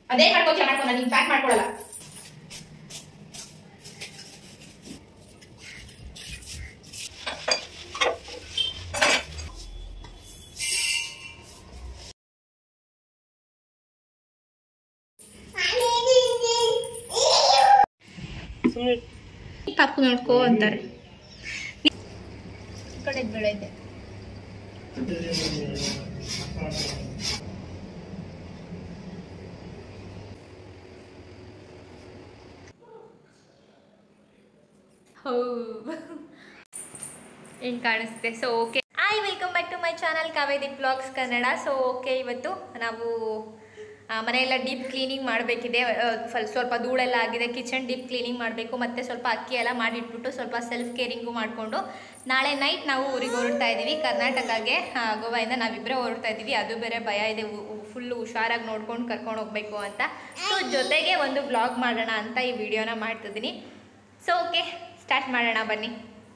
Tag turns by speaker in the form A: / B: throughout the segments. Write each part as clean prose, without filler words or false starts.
A: ಅದೇ ಮಾಡ್ಕೋತೀಯ ಮಾಡ್ಕೊ, ನಾನು ನಿನ್ ಪ್ಯಾಕ್ ಮಾಡ್ಕೊಳಲ್ಲ. ಪಾಪು ನೋಡ್ಕೋ ಅಂತಾರೆ. ಕಡೆ ಬೆಳೆ ಇದೆ. ಏನು ಕಾಣಿಸುತ್ತೆ. So okay, welcome back to my channel Kaveri blogs Kannada. So okay, ಇವತ್ತು ನಾವು ಮನೆಯೆಲ್ಲ ಡೀಪ್ ಕ್ಲೀನಿಂಗ್ ಮಾಡಬೇಕಿದೆ. ಸ್ವಲ್ಪ ಧೂಳೆಲ್ಲ ಆಗಿದೆ. ಕಿಚನ್ ಡೀಪ್ ಕ್ಲೀನಿಂಗ್ ಮಾಡಬೇಕು. ಮತ್ತು ಸ್ವಲ್ಪ ಅಕ್ಕಿ ಎಲ್ಲ ಮಾಡಿಟ್ಬಿಟ್ಟು ಸ್ವಲ್ಪ ಸೆಲ್ಫ್ ಕೇರಿಂಗು ಮಾಡಿಕೊಂಡು ನಾಳೆ ನೈಟ್ ನಾವು ಊರಿಗೆ ಹೊರಡ್ತಾ ಇದ್ದೀವಿ, ಕರ್ನಾಟಕಗೆ. ಗೋವಾದಿಂದ ನಾವಿಬ್ಬರೇ ಹೊರಡ್ತಾ ಇದ್ದೀವಿ. ಅದು ಬೇರೆ ಭಯ ಇದೆ, ಫುಲ್ಲು ಹುಷಾರಾಗಿ ನೋಡ್ಕೊಂಡು ಕರ್ಕೊಂಡು ಹೋಗಬೇಕು ಅಂತ. ಸೊ ಜೊತೆಗೆ ಒಂದು ಬ್ಲಾಗ್ ಮಾಡೋಣ ಅಂತ ಈ ವಿಡಿಯೋನ ಮಾಡ್ತಿದ್ದೀನಿ. ಸೊ ಓಕೆ, ಸ್ಟಾರ್ಟ್ ಮಾಡೋಣ ಬನ್ನಿ.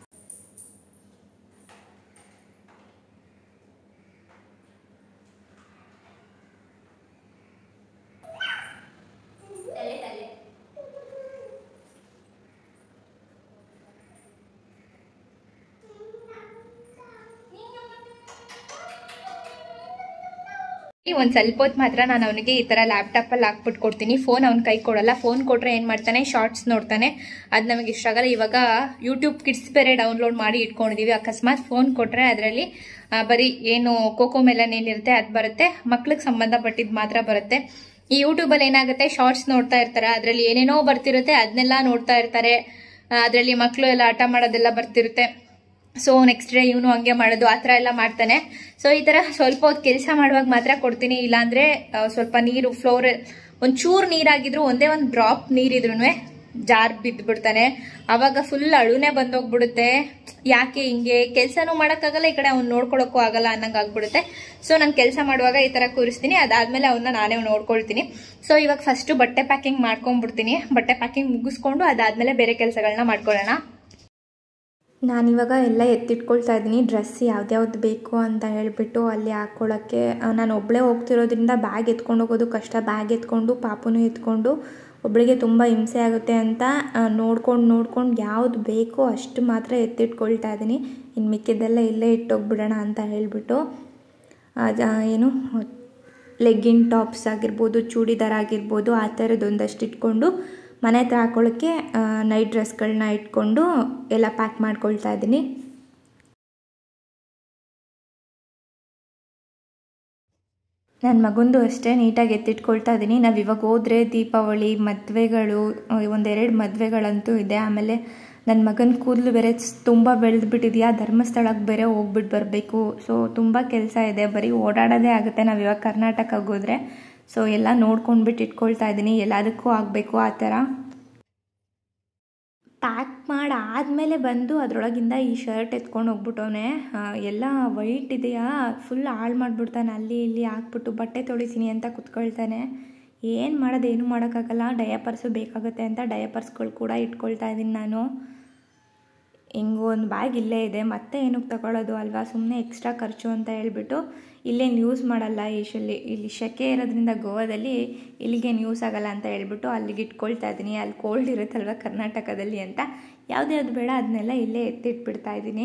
A: ಒಂದು ಸ್ವಲ್ಪ ಹೊತ್ತು ಮಾತ್ರ ನಾನು ಅವನಿಗೆ ಈ ಥರ ಲ್ಯಾಪ್ಟಾಪಲ್ಲಿ ಹಾಕ್ಬಿಟ್ಟು ಕೊಡ್ತೀನಿ. ಫೋನ್ ಅವ್ನ ಕೈ ಕೊಡಲ್ಲ. ಫೋನ್ ಕೊಟ್ಟರೆ ಏನು ಮಾಡ್ತಾನೆ, ಶಾರ್ಟ್ಸ್ ನೋಡ್ತಾನೆ. ಅದು ನಮಗೆ ಇಷ್ಟ ಆಗಲ್ಲ. ಇವಾಗ ಯೂಟ್ಯೂಬ್ ಕಿಡ್ಸ್ ಬೇರೆ ಡೌನ್ಲೋಡ್ ಮಾಡಿ ಇಟ್ಕೊಂಡಿದ್ದೀವಿ. ಅಕಸ್ಮಾತ್ ಫೋನ್ ಕೊಟ್ಟರೆ ಅದರಲ್ಲಿ ಬರೀ ಏನು ಕೋಕೋ ಮೆಲನ್ ಏನಿರುತ್ತೆ ಅದು ಬರುತ್ತೆ, ಮಕ್ಳಿಗೆ ಸಂಬಂಧಪಟ್ಟಿದ್ದು ಮಾತ್ರ ಬರುತ್ತೆ. ಈ ಯೂಟ್ಯೂಬಲ್ಲಿ ಏನಾಗುತ್ತೆ, ಶಾರ್ಟ್ಸ್ ನೋಡ್ತಾ ಇರ್ತಾರೆ, ಅದರಲ್ಲಿ ಏನೇನೋ ಬರ್ತಿರುತ್ತೆ, ಅದನ್ನೆಲ್ಲ ನೋಡ್ತಾ ಇರ್ತಾರೆ. ಅದರಲ್ಲಿ ಮಕ್ಕಳು ಎಲ್ಲ ಆಟ ಮಾಡೋದೆಲ್ಲ ಬರ್ತಿರುತ್ತೆ. ಸೊ ನೆಕ್ಸ್ಟ್ ಡೇ ಇವನು ಹಂಗೆ ಮಾಡೋದು, ಆ ಥರ ಎಲ್ಲ ಮಾಡ್ತಾನೆ. ಸೊ ಈ ಥರ ಸ್ವಲ್ಪ ಹೊತ್ತು ಕೆಲಸ ಮಾಡುವಾಗ ಮಾತ್ರ ಕೊಡ್ತೀನಿ. ಇಲ್ಲಾಂದರೆ ಸ್ವಲ್ಪ ನೀರು ಫ್ಲೋರ್ ಒಂಚೂರು ನೀರಾಗಿದ್ರು, ಒಂದೇ ಒಂದು ಡ್ರಾಪ್ ನೀರಿದ್ರು ಜಾರ್ ಬಿದ್ದು ಬಿಡ್ತಾನೆ. ಆವಾಗ ಫುಲ್ ಅಳುನೇ ಬಂದೋಗ್ಬಿಡುತ್ತೆ. ಯಾಕೆ ಹಿಂಗೆ, ಕೆಲಸನೂ ಮಾಡೋಕ್ಕಾಗಲ್ಲ, ಈ ಕಡೆ ಅವ್ನು ನೋಡ್ಕೊಳಕ್ಕೂ ಆಗಲ್ಲ ಅನ್ನಂಗೆ ಆಗ್ಬಿಡುತ್ತೆ. ಸೊ ನಾನು ಕೆಲಸ ಮಾಡುವಾಗ ಈ ಥರ ಕೂರಿಸ್ತೀನಿ. ಅದಾದಮೇಲೆ ಅವನ್ನ ನಾನೇ ನೋಡ್ಕೊಳ್ತೀನಿ. ಸೊ ಇವಾಗ ಫಸ್ಟು ಬಟ್ಟೆ ಪ್ಯಾಕಿಂಗ್ ಮಾಡ್ಕೊಂಡ್ಬಿಡ್ತೀನಿ. ಬಟ್ಟೆ ಪ್ಯಾಕಿಂಗ್ ಮುಗಿಸ್ಕೊಂಡು ಅದಾದಮೇಲೆ ಬೇರೆ ಕೆಲಸಗಳನ್ನ ಮಾಡ್ಕೊಳ್ಳೋಣ. ನಾನಿವಾಗ ಎಲ್ಲ ಎತ್ತಿಟ್ಕೊಳ್ತಾ ಇದ್ದೀನಿ. ಡ್ರೆಸ್ ಯಾವ್ದ್ಯಾವ್ದು ಬೇಕು ಅಂತ ಹೇಳಿಬಿಟ್ಟು ಅಲ್ಲಿ ಹಾಕ್ಕೊಳ್ಳೋಕ್ಕೆ. ನಾನು ಒಬ್ಬಳೇ ಹೋಗ್ತಿರೋದ್ರಿಂದ ಬ್ಯಾಗ್ ಎತ್ಕೊಂಡು ಹೋಗೋದು ಕಷ್ಟ. ಬ್ಯಾಗ್ ಎತ್ಕೊಂಡು ಪಾಪುನೂ ಎತ್ಕೊಂಡು ಒಬ್ಬಳಿಗೆ ತುಂಬ ಹಿಂಸೆ ಆಗುತ್ತೆ ಅಂತ ನೋಡ್ಕೊಂಡು ಯಾವ್ದು ಬೇಕೋ ಅಷ್ಟು ಮಾತ್ರ ಎತ್ತಿಟ್ಕೊಳ್ತಾ ಇದ್ದೀನಿ. ಇನ್ನು ಮಿಕ್ಕಿದ್ದೆಲ್ಲ ಇಲ್ಲೇ ಇಟ್ಟೋಗ್ಬಿಡೋಣ ಅಂತ ಹೇಳಿಬಿಟ್ಟು ಏನು ಲೆಗ್ಗಿನ್ ಟಾಪ್ಸ್ ಆಗಿರ್ಬೋದು, ಚೂಡಿದಾರ್ ಆಗಿರ್ಬೋದು, ಆ ಥರದ್ದೊಂದಷ್ಟು ಇಟ್ಕೊಂಡು ಮನೆ ಹತ್ರ ಹಾಕೊಳ್ಳೋಕ್ಕೆ ನೈಟ್ ಡ್ರೆಸ್ಗಳನ್ನ ಇಟ್ಕೊಂಡು ಎಲ್ಲ ಪ್ಯಾಕ್ ಮಾಡ್ಕೊಳ್ತಾ ಇದ್ದೀನಿ. ನನ್ನ ಮಗಂದು ಅಷ್ಟೇ ನೀಟಾಗಿ ಎತ್ತಿಟ್ಕೊಳ್ತಾ ಇದ್ದೀನಿ. ನಾವು ಇವಾಗ ಹೋದರೆ ದೀಪಾವಳಿ, ಮದುವೆಗಳು, ಒಂದೆರಡು ಮದುವೆಗಳಂತೂ ಇದೆ. ಆಮೇಲೆ ನನ್ನ ಮಗನ ಕೂದಲು ಬೇರೆ ತುಂಬ ಬೆಳೆದ್ಬಿಟ್ಟಿದೆಯಾ, ಧರ್ಮಸ್ಥಳಕ್ಕೆ ಬೇರೆ ಹೋಗ್ಬಿಟ್ಟು ಬರಬೇಕು. ಸೊ ತುಂಬ ಕೆಲಸ ಇದೆ, ಬರೀ ಓಡಾಡೋದೇ ಆಗುತ್ತೆ ನಾವು ಇವಾಗ ಕರ್ನಾಟಕಕ್ಕೆ ಹೋದರೆ. ಸೊ ಎಲ್ಲ ನೋಡ್ಕೊಂಡ್ಬಿಟ್ಟು ಇಟ್ಕೊಳ್ತಾ ಇದ್ದೀನಿ, ಎಲ್ಲದಕ್ಕೂ ಆಗಬೇಕು ಆ ಥರ. ಪ್ಯಾಕ್ ಮಾಡಾದಮೇಲೆ ಬಂದು ಅದರೊಳಗಿಂದ ಈ ಶರ್ಟ್ ಎತ್ಕೊಂಡು ಹೋಗ್ಬಿಟ್ಟವನೆ. ಎಲ್ಲ ವೈಟ್ ಇದೆಯಾ, ಫುಲ್ ಹಾಳು ಮಾಡಿಬಿಡ್ತಾನೆ. ಅಲ್ಲಿ ಇಲ್ಲಿ ಹಾಕ್ಬಿಟ್ಟು ಬಟ್ಟೆ ತೊಳಿತೀನಿ ಅಂತ ಕುತ್ಕೊಳ್ತಾನೆ. ಏನು ಮಾಡೋದು, ಏನೂ ಮಾಡೋಕ್ಕಾಗಲ್ಲ. ಡಯಾಪರ್ಸು ಬೇಕಾಗುತ್ತೆ ಅಂತ ಡಯಾಪರ್ಸ್ಗಳು ಕೂಡ ಇಟ್ಕೊಳ್ತಾ ಇದ್ದೀನಿ ನಾನು. ಹಿಂಗೆ ಒಂದು ಬ್ಯಾಗ್ ಇಲ್ಲೇ ಇದೆ, ಮತ್ತೆ ಏನಕ್ಕೆ ತಗೊಳ್ಳೋದು ಅಲ್ವಾ, ಸುಮ್ಮನೆ ಎಕ್ಸ್ಟ್ರಾ ಖರ್ಚು ಅಂತ ಹೇಳ್ಬಿಟ್ಟು ಇಲ್ಲೇನು ಯೂಸ್ ಮಾಡಲ್ಲ. ಇಲ್ಲಿ ಸೆಕೆ ಇರೋದ್ರಿಂದ ಗೋವಾದಲ್ಲಿ ಇಲ್ಲಿಗೇನು ಯೂಸ್ ಆಗಲ್ಲ ಅಂತ ಹೇಳ್ಬಿಟ್ಟು ಅಲ್ಲಿಗೆ ಇಟ್ಕೊಳ್ತಾ ಇದ್ದೀನಿ. ಅಲ್ಲಿ ಕೋಲ್ಡ್ ಇರುತ್ತಲ್ವ ಕರ್ನಾಟಕದಲ್ಲಿ ಅಂತ, ಯಾವ್ದು ಬೇಡ ಅದನ್ನೆಲ್ಲ ಇಲ್ಲೇ ಎತ್ತಿಟ್ಬಿಡ್ತಾ ಇದ್ದೀನಿ.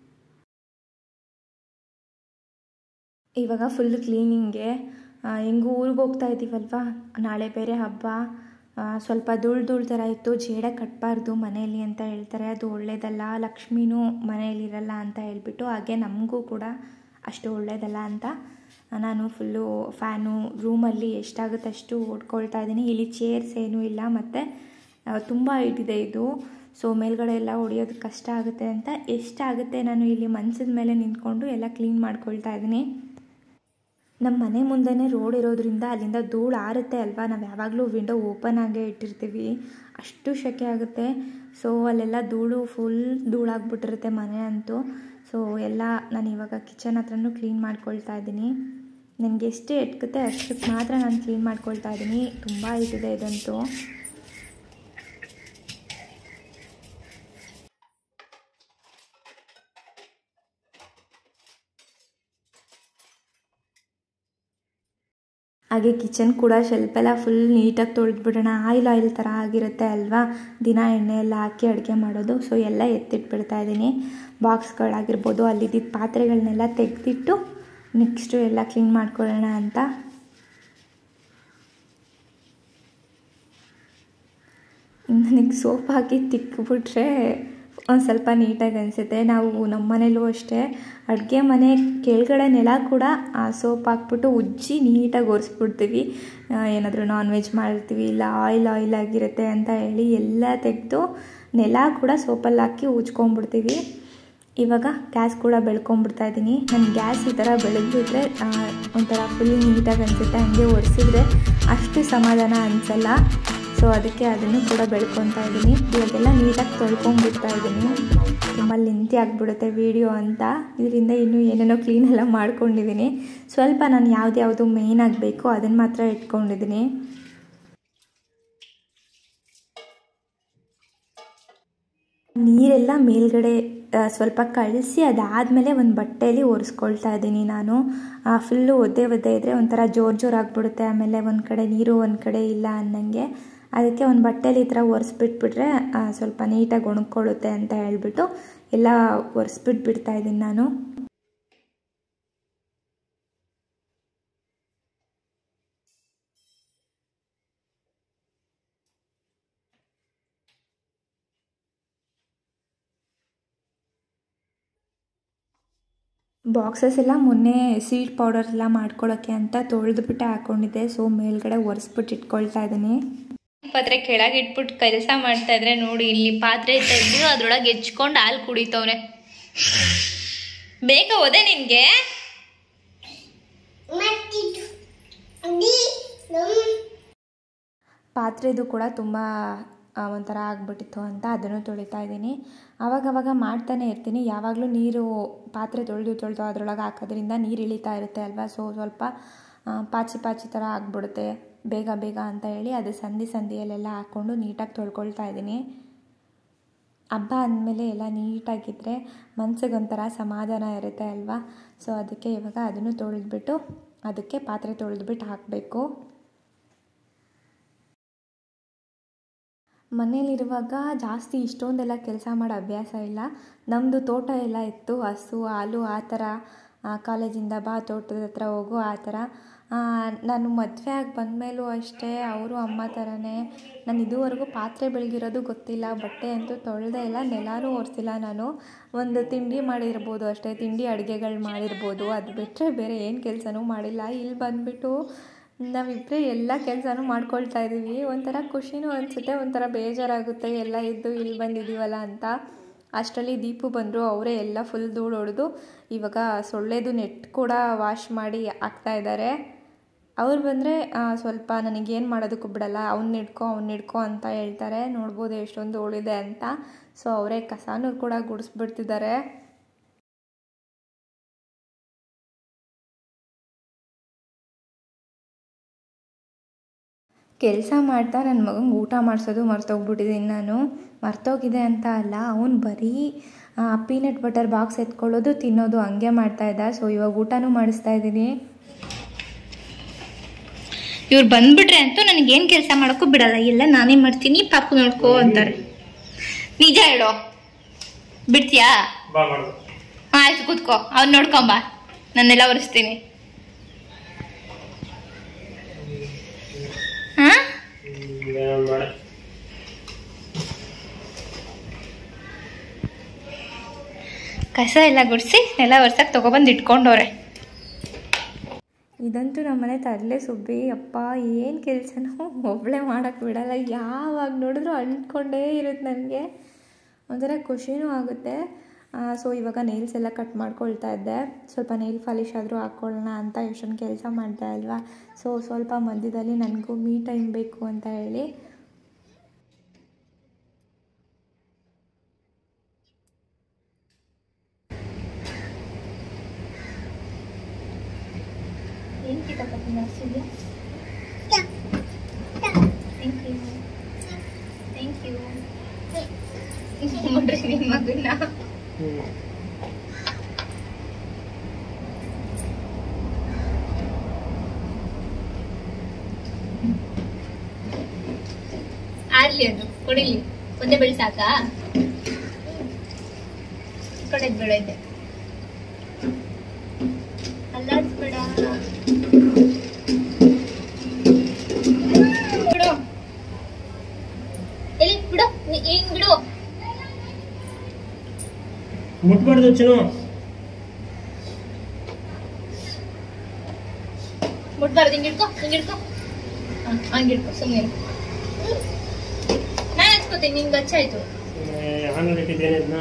A: ಇವಾಗ ಫುಲ್ ಕ್ಲೀನಿಂಗ್ಗೆ ಹೆಂಗೂ ಊರಿಗೆ ಹೋಗ್ತಾ ಇದ್ದೀವಲ್ವ, ನಾಳೆ ಬೇರೆ ಹಬ್ಬ. ಸ್ವಲ್ಪ ಧೂಳು ಥರ ಇತ್ತು, ಜೇಡ ಕಟ್ಟಬಾರ್ದು ಮನೆಯಲ್ಲಿ ಅಂತ ಹೇಳ್ತಾರೆ. ಅದು ಒಳ್ಳೆಯದಲ್ಲ, ಲಕ್ಷ್ಮಿನೂ ಮನೆಯಲ್ಲಿರಲ್ಲ ಅಂತ ಹೇಳ್ಬಿಟ್ಟು, ಹಾಗೆ ನಮಗೂ ಕೂಡ ಅಷ್ಟು ಒಳ್ಳೆಯದಲ್ಲ ಅಂತ ನಾನು ಫುಲ್ಲು ಫ್ಯಾನು ರೂಮಲ್ಲಿ ಎಷ್ಟಾಗುತ್ತೆ ಅಷ್ಟು ಓಡ್ಕೊಳ್ತಾ ಇದ್ದೀನಿ. ಇಲ್ಲಿ ಚೇರ್ಸ್ ಏನೂ ಇಲ್ಲ, ಮತ್ತು ತುಂಬ ಹೈಟಿದೆ ಇದು. ಸೊ ಮೇಲ್ಗಡೆ ಎಲ್ಲ ಹೊಡಿಯೋದು ಕಷ್ಟ ಆಗುತ್ತೆ ಅಂತ ಎಷ್ಟಾಗುತ್ತೆ ನಾನು ಇಲ್ಲಿ ಮನ್ಸಿದ ಮೇಲೆ ನಿಂತ್ಕೊಂಡು ಎಲ್ಲ ಕ್ಲೀನ್ ಮಾಡ್ಕೊಳ್ತಾ ಇದ್ದೀನಿ. ನಮ್ಮ ಮನೆ ಮುಂದೆನೇ ರೋಡ್ ಇರೋದ್ರಿಂದ ಅಲ್ಲಿಂದ ಧೂಳು ಆರುತ್ತೆ ಅಲ್ವಾ, ನಾವು ಯಾವಾಗಲೂ ವಿಂಡೋ ಓಪನ್ ಆಗೇ ಇಟ್ಟಿರ್ತೀವಿ, ಅಷ್ಟು ಸೆಕೆ ಆಗುತ್ತೆ. ಸೊ ಅಲ್ಲೆಲ್ಲ ಫುಲ್ ಧೂಳಾಗ್ಬಿಟ್ಟಿರುತ್ತೆ ಮನೆ ಅಂತೂ. ಸೊ ಎಲ್ಲ ನಾನು ಇವಾಗ ಕಿಚನ್ ಹತ್ರನೂ ಕ್ಲೀನ್ ಮಾಡ್ಕೊಳ್ತಾ ಇದ್ದೀನಿ. ನನಗೆ ಎಷ್ಟು ಎಟ್ಕುತ್ತೆ ಅಷ್ಟಕ್ಕೆ ಮಾತ್ರ ನಾನು ಕ್ಲೀನ್ ಮಾಡ್ಕೊಳ್ತಾ ಇದ್ದೀನಿ. ತುಂಬ ಇದಿದೆ ಇದಂತೂ. ಹಾಗೆ ಕಿಚನ್ ಕೂಡ ಶೆಲ್ಫೆಲ್ಲ ಫುಲ್ ನೀಟಾಗಿ ತೊಳೆದ್ಬಿಡೋಣ. ಆಯಿಲ್ ಥರ ಆಗಿರುತ್ತೆ ಅಲ್ವಾ, ದಿನ ಎಣ್ಣೆ ಎಲ್ಲ ಹಾಕಿ ಅಡುಗೆ ಮಾಡೋದು. ಸೊ ಎಲ್ಲ ಎತ್ತಿಟ್ಬಿಡ್ತಾ ಇದ್ದೀನಿ. ಬಾಕ್ಸ್ಗಳಾಗಿರ್ಬೋದು, ಅಲ್ಲಿದ್ದಿದ್ದ ಪಾತ್ರೆಗಳನ್ನೆಲ್ಲ ತೆಗೆದಿಟ್ಟು ನೆಕ್ಸ್ಟು ಎಲ್ಲ ಕ್ಲೀನ್ ಮಾಡ್ಕೊಳ್ಳೋಣ ಅಂತ. ನನಗೆ ಸೋಪ್ ಹಾಕಿ ತಿಕ್ಕಿಬಿಟ್ರೆ ಒಂದು ಸ್ವಲ್ಪ ನೀಟಾಗಿ ಅನಿಸುತ್ತೆ. ನಾವು ನಮ್ಮ ಮನೇಲೂ ಅಷ್ಟೇ, ಅಡುಗೆ ಮನೆ ಕೆಳಗಡೆ ನೆಲ ಕೂಡ ಸೋಪ್ ಹಾಕ್ಬಿಟ್ಟು ಉಜ್ಜಿ ನೀಟಾಗಿ ಒರೆಸ್ಬಿಡ್ತೀವಿ. ಏನಾದರೂ ನಾನ್ ವೆಜ್ ಮಾಡಿರ್ತೀವಿ, ಇಲ್ಲ ಆಯಿಲ್ ಆಗಿರುತ್ತೆ ಅಂತ ಹೇಳಿ ಎಲ್ಲ ತೆಗೆದು ನೆಲ ಕೂಡ ಸೋಪಲ್ಲಿ ಹಾಕಿ ಉಜ್ಕೊಂಡ್ಬಿಡ್ತೀವಿ. ಇವಾಗ ಗ್ಯಾಸ್ ಕೂಡ ಬೆಳ್ಕೊಂಡ್ಬಿಡ್ತಾ ಇದ್ದೀನಿ. ನನ್ನ ಗ್ಯಾಸ್ ಈ ಥರ ಬೆಳೆದ್ಬಿಟ್ರೆ ಒಂಥರ ಫುಲ್ ನೀಟಾಗಿ ಅನಿಸುತ್ತೆ. ಹಂಗೆ ಒರೆಸಿದ್ರೆ ಅಷ್ಟು ಸಮಾಧಾನ ಅನಿಸಲ್ಲ. ಸೊ ಅದಕ್ಕೆ ಅದನ್ನು ಕೂಡ ಬೆಳ್ಕೊತಾ ಇದ್ದೀನಿ. ಇವಾಗೆಲ್ಲ ನೀಟಾಗಿ ತೊಳ್ಕೊಂಡ್ಬಿಡ್ತಾ ಇದ್ದೀನಿ. ತುಂಬ ಲೆಂತಿ ಆಗಿಬಿಡುತ್ತೆ ವಿಡಿಯೋ ಅಂತ, ಇದರಿಂದ ಇನ್ನೂ ಏನೇನೋ ಕ್ಲೀನೆಲ್ಲ ಮಾಡ್ಕೊಂಡಿದ್ದೀನಿ. ಸ್ವಲ್ಪ ನಾನು ಯಾವುದು ಮೇಯ್ನ್ ಆಗಬೇಕು ಅದನ್ನು ಮಾತ್ರ ಇಟ್ಕೊಂಡಿದ್ದೀನಿ. ನೀರೆಲ್ಲ ಮೇಲ್ಗಡೆ ಸ್ವಲ್ಪ ಕಳಿಸಿ ಅದಾದಮೇಲೆ ಒಂದು ಬಟ್ಟೆಯಲ್ಲಿ ಒರೆಸ್ಕೊಳ್ತಾ ಇದ್ದೀನಿ ನಾನು. ಫುಲ್ಲು ಒದ್ದೆ ಇದ್ದರೆ ಒಂಥರ ಜೋರಾಗಿಬಿಡುತ್ತೆ. ಆಮೇಲೆ ಒಂದು ಕಡೆ ನೀರು ಒಂದು ಕಡೆ ಇಲ್ಲ ಅನ್ನಂಗೆ. ಅದಕ್ಕೆ ಒಂದು ಬಟ್ಟೆಯಲ್ಲಿ ಈ ಥರ ಒರೆಸ್ಬಿಟ್ಬಿಟ್ರೆ ಸ್ವಲ್ಪ ನೀಟಾಗಿ ಒಣಕೊಳ್ಳುತ್ತೆ ಅಂತ ಹೇಳ್ಬಿಟ್ಟು ಎಲ್ಲ ಒರೆಸ್ಬಿಟ್ಬಿಡ್ತಾ ಇದ್ದೀನಿ ನಾನು. ಬಾಕ್ಸಸ್ ಎಲ್ಲ ಮೊನ್ನೆ ಸೀಡ್ ಪೌಡರ್ ಎಲ್ಲ ಮಾಡ್ಕೊಳ್ಳೋಕ್ಕೆ ಅಂತ ತೊಳೆದುಬಿಟ್ಟೆ ಹಾಕ್ಕೊಂಡಿದ್ದೆ. ಸೊ ಮೇಲ್ಗಡೆ ಒರೆಸ್ಬಿಟ್ಟು ಇಟ್ಕೊಳ್ತಾ ಇದ್ದೀನಿ. ಪಾತ್ರೆ ಕೆಳಗೆ ಇಟ್ಬಿಟ್ಟು ಕೆಲಸ ಮಾಡ್ತಾ ಇದ್ರೆ ನೋಡಿ, ಇಲ್ಲಿ ಪಾತ್ರೆ ತೆಗೆದು ಅದ್ರೊಳಗೆ ಹೆಚ್ಕೊಂಡು ಹಾಲು ಕುಡಿತವ್ರೆ. ಬೇಗ ಹೋದೆ ನಿನ್ಗೆ? ಪಾತ್ರೆದು ಕೂಡ ತುಂಬ ಒಂಥರ ಆಗ್ಬಿಟ್ಟಿತ್ತು ಅಂತ ಅದನ್ನು ತೊಳಿತಾ ಇದ್ದೀನಿ. ಆವಾಗವಾಗ ಮಾಡ್ತಾನೆ ಇರ್ತೀನಿ. ಯಾವಾಗಲೂ ನೀರು ಪಾತ್ರೆ ತೊಳೆದು ಅದರೊಳಗೆ ಹಾಕೋದ್ರಿಂದ ನೀರು ಇಳಿತಾ ಇರುತ್ತೆ ಅಲ್ವಾ. ಸೊ ಸ್ವಲ್ಪ ಪಾಚಿ ಥರ ಆಗಿಬಿಡುತ್ತೆ ಬೇಗ ಅಂತ ಹೇಳಿ ಅದು ಸಂದಿಯಲ್ಲೆಲ್ಲ ಹಾಕ್ಕೊಂಡು ನೀಟಾಗಿ ತೊಳ್ಕೊಳ್ತಾ ಇದ್ದೀನಿ. ಹಬ್ಬ ಅಂದಮೇಲೆ ಎಲ್ಲ ನೀಟಾಗಿದ್ದರೆ ಮನಸ್ಸಿಗೊಂಥರ ಸಮಾಧಾನ ಇರುತ್ತೆ ಅಲ್ವಾ. ಸೊ ಅದಕ್ಕೆ ಇವಾಗ ಅದನ್ನು ತೊಳೆದ್ಬಿಟ್ಟು ಅದಕ್ಕೆ ಪಾತ್ರೆ ತೊಳೆದ್ಬಿಟ್ಟು ಹಾಕಬೇಕು. ಮನೇಲಿರುವಾಗ ಜಾಸ್ತಿ ಇಷ್ಟೊಂದೆಲ್ಲ ಕೆಲಸ ಮಾಡೋ ಅಭ್ಯಾಸ ಇಲ್ಲ. ನಮ್ಮದು ತೋಟ ಎಲ್ಲ ಇತ್ತು, ಹಸು ಹಾಲು ಆ ಥರ. ಕಾಲೇಜಿಂದ ಬಾ ತೋಟದ ಹತ್ರ ಹೋಗು ಆ ಥರ. ನಾನು ಮದುವೆ ಆಗಿ ಬಂದಮೇಲೂ ಅಷ್ಟೇ ಅವರು ಅಮ್ಮ ಥರನೇ. ನಾನು ಇದುವರೆಗೂ ಪಾತ್ರೆ ಬೆಳಗಿರೋದು ಗೊತ್ತಿಲ್ಲ, ಬಟ್ಟೆ ಅಂತೂ ತೊಳೆದೇ ಇಲ್ಲ, ನೆಲನೂ ಒರೆಸಿಲ್ಲ ನಾನು. ಒಂದು ತಿಂಡಿ ಮಾಡಿರ್ಬೋದು ಅಷ್ಟೇ, ತಿಂಡಿ ಅಡುಗೆಗಳು ಮಾಡಿರ್ಬೋದು. ಅದು ಬಿಟ್ಟರೆ ಬೇರೆ ಏನು ಕೆಲಸನೂ ಮಾಡಿಲ್ಲ. ಇಲ್ಲಿ ಬಂದುಬಿಟ್ಟು ನಾವಿಬ್ಬರೇ ಎಲ್ಲ ಕೆಲಸನೂ ಮಾಡ್ಕೊಳ್ತಾ ಇದ್ದೀವಿ. ಒಂಥರ ಖುಷಿನೂ ಅನಿಸುತ್ತೆ, ಒಂಥರ ಬೇಜಾರಾಗುತ್ತೆ ಎಲ್ಲ ಇದ್ದು ಇಲ್ಲಿ ಬಂದಿದ್ದೀವಲ್ಲ ಅಂತ. ಅಷ್ಟರಲ್ಲಿ ದೀಪು ಬಂದರು. ಅವರೇ ಎಲ್ಲ ಫುಲ್ ಧೂಳು ಹೊಡೆದು ಇವಾಗ ಸೊಳ್ಳೆದು ನೆಟ್ ಕೂಡ ವಾಶ್ ಮಾಡಿ ಹಾಕ್ತಾಯಿದ್ದಾರೆ. ಅವ್ರು ಬಂದರೆ ಸ್ವಲ್ಪ ನನಗೇನು ಮಾಡೋದಕ್ಕೂ ಬಿಡಲ್ಲ, ಅವ್ನು ಹಿಡ್ಕೊ ಅಂತ ಹೇಳ್ತಾರೆ. ನೋಡ್ಬೋದು ಎಷ್ಟೊಂದು ಧೂಳಿದೆ ಅಂತ. ಸೊ ಅವರೇ ಕಸಾನೂ ಕೂಡ ಗುಡಿಸ್ಬಿಡ್ತಿದ್ದಾರೆ. ಕೆಲಸ ಮಾಡ್ತಾ ನನ್ನ ಮಗಂಗೆ ಊಟ ಮಾಡಿಸೋದು ಮರ್ತೋಗ್ಬಿಟ್ಟಿದ್ದೀನಿ ನಾನು. ಮರ್ತೋಗಿದೆ ಅಂತ ಅಲ್ಲ, ಅವನು ಬರೀ ಪೀನಟ್ ಬಟರ್ ಬಾಕ್ಸ್ ಎತ್ಕೊಳ್ಳೋದು ತಿನ್ನೋದು ಹಂಗೆ ಮಾಡ್ತಾಯಿದ್ದ. ಸೊ ಇವಾಗ ಊಟನೂ ಮಾಡಿಸ್ತಾ ಇದ್ದೀನಿ. ಇವ್ರು ಬಂದ್ಬಿಟ್ರೆ ಅಂತೂ ನನಗೇನು ಕೆಲಸ ಮಾಡೋಕ್ಕೂ ಬಿಡಲ್ಲ, ಎಲ್ಲ ನಾನೇ ಮಾಡ್ತೀನಿ, ಪಾಪು ನೋಡ್ಕೋ ಅಂತಾರೆ. ನಿಜ ಹೇಳೋ, ಬಿಡ್ತೀಯಾ? ಆಯ್ತು ಕೂತ್ಕೋ, ಅವ್ನು ನೋಡ್ಕೊಂಬ, ನನ್ನೆಲ್ಲ ಒರೆಸ್ತೀನಿ. ಕಸ ಎಲ್ಲ ಗುಡಿಸಿ ನೆಲ ಒರ್ಸಕ್ಕೆ ತೊಗೊಬಂದು ಇಟ್ಕೊಂಡವ್ರೆ. ಇದಂತೂ ನಮ್ಮನೆ ತರಲೆ ಸುಬ್ಬಿ. ಅಪ್ಪ ಏನು ಕೆಲಸನೂ ಒಬ್ಬಳೇ ಮಾಡೋಕ್ಕೆ ಬಿಡಲ್ಲ, ಯಾವಾಗ ನೋಡಿದ್ರೂ ಅಂಟ್ಕೊಂಡೇ ಇರುತ್ತೆ. ನನಗೆ ಒಂಥರ ಖುಷಿನೂ ಆಗುತ್ತೆ. ಸೊ ಇವಾಗ ನೇಲ್ಸ್ ಎಲ್ಲ ಕಟ್ ಮಾಡ್ಕೊಳ್ತಾ ಇದ್ದೆ. ಸ್ವಲ್ಪ ನೇಲ್ ಪಾಲಿಶ್ ಆದರೂ ಹಾಕ್ಕೊಳ್ಳೋಣ ಅಂತ ಎಷ್ಟೊಂದು ಕೆಲಸ ಮಾಡ್ತಾ ಅಲ್ವಾ. ಸೊ ಸ್ವಲ್ಪ ಮಧ್ಯದಲ್ಲಿ ನನಗೂ ಮೀ ಟೈಮ್ ಬೇಕು ಅಂತ ಹೇಳಿ ನೋಡ್ರಿ ನಿಮ್ಮ ಮಗನ್ನ. ಮಾಡ್ಲಿ ಅದು ಕೊಡಿಲಿ ಒಂದೇ ಬೆಳೆ ಸಾಕಾ ಕಡೆ ಬೆಳೆದೆ ಅಲ್ಲಾಡ್ಸ್ಬೇಡ ಬಿಡು ಎಲ್ಲಿ ಬಿಡು ಹಿಂಗ್ ಬಿಡು
B: ಮುಟ್ಬಾರ್ದು ಚಿನ್ನು
A: ಮುಟ್ಬಾರ್ದು ಹಿಂಗಿಡ್ಕೊ ಹಂಗಿಡ್ಕೊ ಸುಮ್ಮನೆ ನಾನು ಹಚ್ಕೋತೀನಿ ನಿಂಗೆ ಹಚ್ಚಾಯ್ತು
B: ಆಮೇಲೆ ಇಟ್ಟಿದ್ದೇನೆ ಇದನ್ನ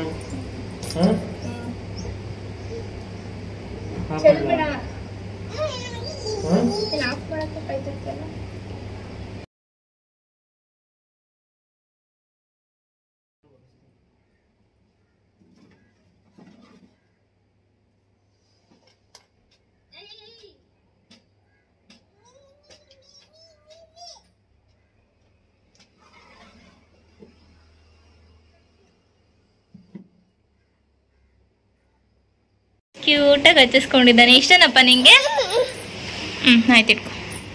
A: ಚೆಲ್ಬೇಡ ಆಫ್ ಮಾಡಕ್ಕೆ ಕಾಯ್ತಿರ್ತೀಯಲ್ಲ ಕ್ಯೂಟಾಗಿ ಹಚ್ಚಿಸ್ಕೊಂಡಿದ್ದಾನೆ ಇಷ್ಟನಪ್ಪ ನಿಂಗೆ ಆಯ್ತು ಇಟ್ಕೊ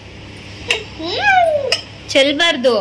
A: ಚೆಲ್ಬಾರ್ದು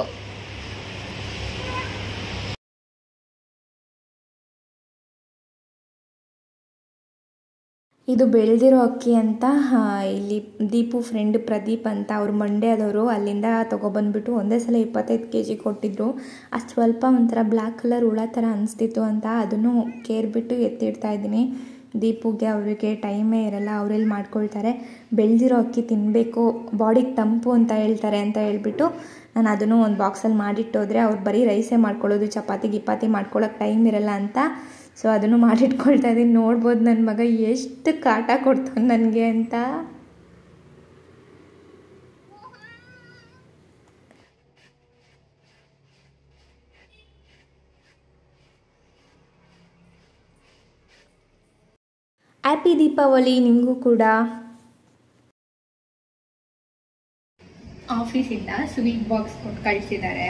C: ಇದು ಬೆಳೆದಿರೋ ಅಕ್ಕಿ ಅಂತ ಇಲ್ಲಿ ದೀಪು ಫ್ರೆಂಡ್ ಪ್ರದೀಪ್ ಅಂತ ಅವ್ರು ಮಂಡ್ಯದವರು ಅಲ್ಲಿಂದ ತೊಗೊಬಂದ್ಬಿಟ್ಟು ಒಂದೇ ಸಲ 25 kg ಕೊಟ್ಟಿದ್ರು. ಅಷ್ಟು ಸ್ವಲ್ಪ ಒಂಥರ ಬ್ಲ್ಯಾಕ್ ಕಲರ್ ಹುಳ ಥರ ಅನಿಸ್ತಿತ್ತು ಅಂತ ಅದನ್ನು ಕೇರ್ಬಿಟ್ಟು ಎತ್ತಿಡ್ತಾ ಇದ್ದೀನಿ. ದೀಪುಗೆ ಅವರಿಗೆ ಟೈಮೇ ಇರಲ್ಲ, ಅವರೆಲ್ಲಿ ಮಾಡ್ಕೊಳ್ತಾರೆ. ಬೆಳೆದಿರೋ ಅಕ್ಕಿ ತಿನ್ನಬೇಕು, ಬಾಡಿಗೆ ತಂಪು ಅಂತ ಹೇಳ್ತಾರೆ ಅಂತ ಹೇಳ್ಬಿಟ್ಟು ನಾನು ಅದನ್ನು ಒಂದು ಬಾಕ್ಸಲ್ಲಿ ಮಾಡಿಟ್ಟೋದ್ರೆ ಅವ್ರು ಬರೀ ರೈಸೇ ಮಾಡ್ಕೊಳ್ಳೋದು, ಚಪಾತಿ ಗಿಪಾತಿ ಮಾಡ್ಕೊಳ್ಳೋಕೆ ಟೈಮ್ ಇರಲ್ಲ ಅಂತ. ಸೊ ಅದನ್ನು ಮಾಡಿಟ್ಕೊಳ್ತಾ ಇದ್ದೀನಿ. ನೋಡ್ಬೋದು ನನ್ನ ಮಗ ಎಷ್ಟು ಕಾಟ ಕೊಡ್ತಾನೆ ನನಗೆ ಅಂತ. ಹ್ಯಾಪಿ ದೀಪಾವಳಿ ನಿಮಗೂ ಕೂಡ.
A: ಆಫೀಸಿಂದ ಸ್ವೀಟ್ ಬಾಕ್ಸ್ ಕೊಟ್ಟು ಕಳಿಸಿದ್ದಾರೆ.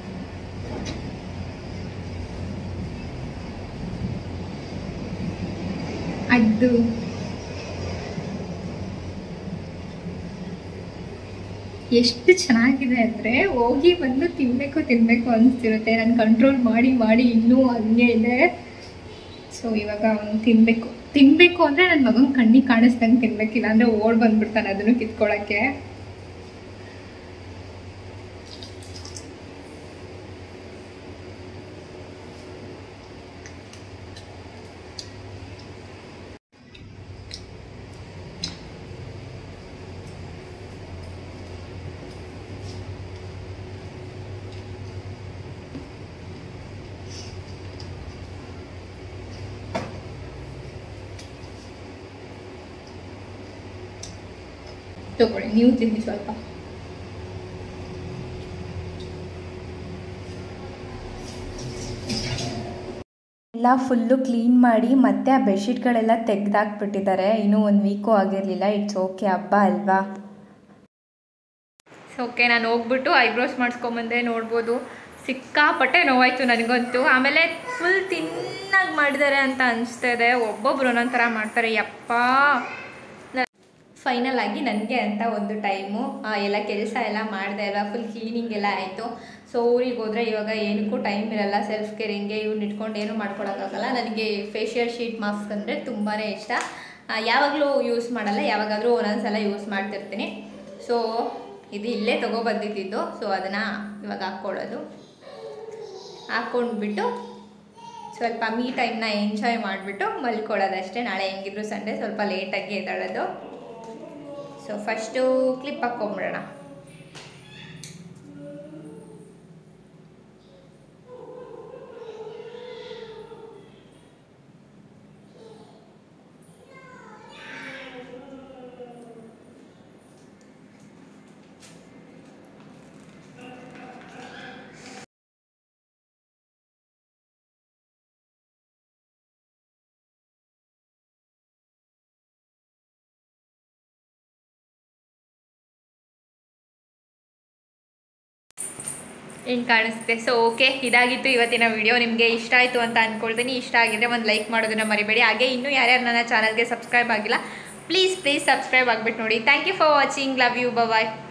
A: ಅದು ಎಷ್ಟು ಚೆನ್ನಾಗಿದೆ ಅಂದರೆ ಹೋಗಿ ಬಂದು ತಿನ್ನಬೇಕು ಅನಿಸ್ತಿರುತ್ತೆ. ನಾನು ಕಂಟ್ರೋಲ್ ಮಾಡಿ ಮಾಡಿ ಇನ್ನೂ ಹಂಗೆ ಇದೆ. ಸೊ ಇವಾಗ ಅವನು ತಿನ್ನಬೇಕು ಅಂದರೆ ನನ್ನ ಮಗನ ಕಣ್ಣಿಗೆ ಕಾಣಿಸ್ದಂಗೆ ತಿನ್ಬೇಕಿಲ್ಲ ಅಂದರೆ ಓಡ್ ಬಂದ್ಬಿಡ್ತಾನೆ ಅದನ್ನು ಕಿತ್ಕೊಳ್ಳೋಕ್ಕೆ. ತಗೊಳ್ಳಿ, ನೀವು ತಿನ್ನಿ ಸ್ವಲ್ಪ.
C: ಎಲ್ಲ ಫುಲ್ಲು ಕ್ಲೀನ್ ಮಾಡಿ ಮತ್ತೆ ಆ ಬೆಡ್ಶೀಟ್ಗಳೆಲ್ಲ ತೆಗೆದಾಕ್ಬಿಟ್ಟಿದ್ದಾರೆ. ಇನ್ನೂ 1 ವೀಕು ಆಗಿರಲಿಲ್ಲ. ಇಟ್ಸ್ ಓಕೆ, ಹಬ್ಬ ಅಲ್ವಾ.
A: ಓಕೆ, ನಾನು ಹೋಗ್ಬಿಟ್ಟು ಐಬ್ರೋಸ್ ಮಾಡಿಸ್ಕೊಂಬಂದೆ. ನೋಡ್ಬೋದು ಸಿಕ್ಕಾಪಟ್ಟೆ ನೋವಾಯಿತು ನನಗಂತೂ. ಆಮೇಲೆ ಫುಲ್ ತಿನ್ನಾಗಿ ಮಾಡಿದ್ದಾರೆ ಅಂತ ಅನಿಸ್ತಾ ಇದೆ. ಒಬ್ಬೊಬ್ರು ಒಂದೊಂದು ಥರ ಮಾಡ್ತಾರೆ. ಯಪ್ಪ, ಫೈನಲ್ ಆಗಿ ನನಗೆ ಅಂತ ಒಂದು ಟೈಮು ಎಲ್ಲ ಕೆಲಸ ಎಲ್ಲ ಮಾಡಿದೆ ಅಲ್ವಾ, ಫುಲ್ ಕ್ಲೀನಿಂಗ್ ಎಲ್ಲ ಆಯಿತು. ಸೊ ಊರಿಗೆ ಹೋದರೆ ಇವಾಗ ಏನಕ್ಕೂ ಟೈಮ್ ಇರಲ್ಲ. ಸೆಲ್ಫ್ ಕೇರಿಂಗೆ ಇವ್ನು ಇಟ್ಕೊಂಡು ಏನೂ ಮಾಡ್ಕೊಳಕ್ಕಾಗಲ್ಲ. ನನಗೆ ಫೇಶಿಯಲ್ ಶೀಟ್ ಮಾಸ್ಕ್ ಅಂದರೆ ತುಂಬಾ ಇಷ್ಟ. ಯಾವಾಗಲೂ ಯೂಸ್ ಮಾಡಲ್ಲ, ಯಾವಾಗಾದರೂ ಒಂದೊಂದ್ಸಲ ಯೂಸ್ ಮಾಡ್ತಿರ್ತೀನಿ. ಸೊ ಇದು ಇಲ್ಲೇ ತೊಗೊಬಂದಿದ್ದು. ಸೊ ಅದನ್ನು ಇವಾಗ ಹಾಕ್ಕೊಂಡ್ಬಿಟ್ಟು ಸ್ವಲ್ಪ ಮೀ ಟೈಮ್ನ ಎಂಜಾಯ್ ಮಾಡಿಬಿಟ್ಟು ಮಲ್ಕೊಳ್ಳೋದಷ್ಟೇ. ನಾಳೆ ಹೆಂಗಿದ್ರು ಸಂಡೇ, ಸ್ವಲ್ಪ ಲೇಟಾಗಿ ಎದ್ದೇಳೋದು. ಸೊ ಫಸ್ಟು ಕ್ಲಿಪ್ ಹಾಕ್ಕೊಂಬಿಡೋಣ. ಹೆಂಗೆ ಕಾಣಿಸುತ್ತೆ. ಸೊ ಓಕೆ, ಇದಾಗಿತ್ತು ಇವತ್ತಿನ ವಿಡಿಯೋ. ನಿಮಗೆ ಇಷ್ಟ ಆಯಿತು ಅಂತ ಅಂದ್ಕೊಳ್ತೀನಿ. ಇಷ್ಟ ಆಗಿದ್ರೆ ಒಂದು ಲೈಕ್ ಮಾಡೋದನ್ನು ಮರಿಬೇಡಿ. ಹಾಗೆ ಇನ್ನೂ ಯಾರ್ಯಾರು ನನ್ನ ಚಾನಲ್ಗೆ ಸಬ್ಸ್ಕ್ರೈಬ್ ಆಗಿಲ್ಲ, ಪ್ಲೀಸ್ ಸಬ್ಸ್ಕ್ರೈಬ್ ಆಗಿಬಿಟ್ಟು ನೋಡಿ. Thank you for watching. Love you. Bye.